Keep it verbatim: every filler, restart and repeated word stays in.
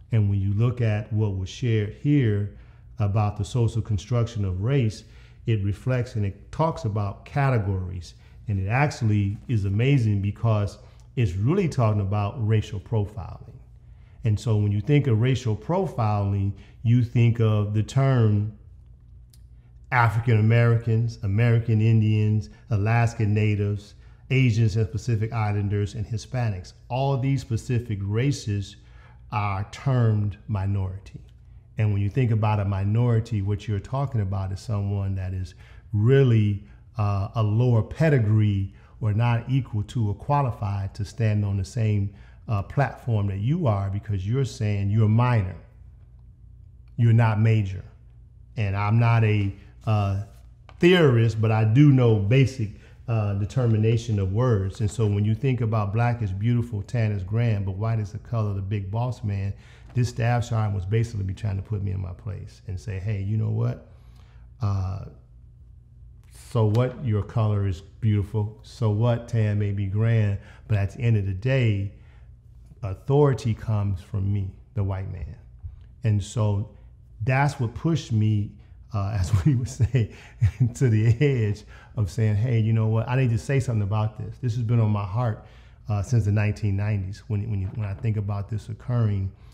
And when you look at what was shared here about the social construction of race, it reflects and it talks about categories. And it actually is amazing because it's really talking about racial profiling. And so when you think of racial profiling, you think of the term African Americans, American Indians, Alaskan Natives, Asians and Pacific Islanders, and Hispanics. All these specific races are termed minority. And when you think about a minority, what you're talking about is someone that is really uh, a lower pedigree or not equal to or qualified to stand on the same uh, platform that you are, because you're saying you're minor, you're not major. And I'm not a uh, theorist, but I do know basic uh, determination of words. And so when you think about black is beautiful, tan is grand, but white is the color of the big boss man, this staff sergeant was basically be trying to put me in my place and say, hey, you know what? Uh, so what, your color is beautiful. So what, tan may be grand, but at the end of the day, authority comes from me, the white man. And so that's what pushed me, uh, as we would say, to the edge of saying, hey, you know what? I need to say something about this. This has been on my heart uh, since the nineteen nineties when, when, you, when I think about this occurring.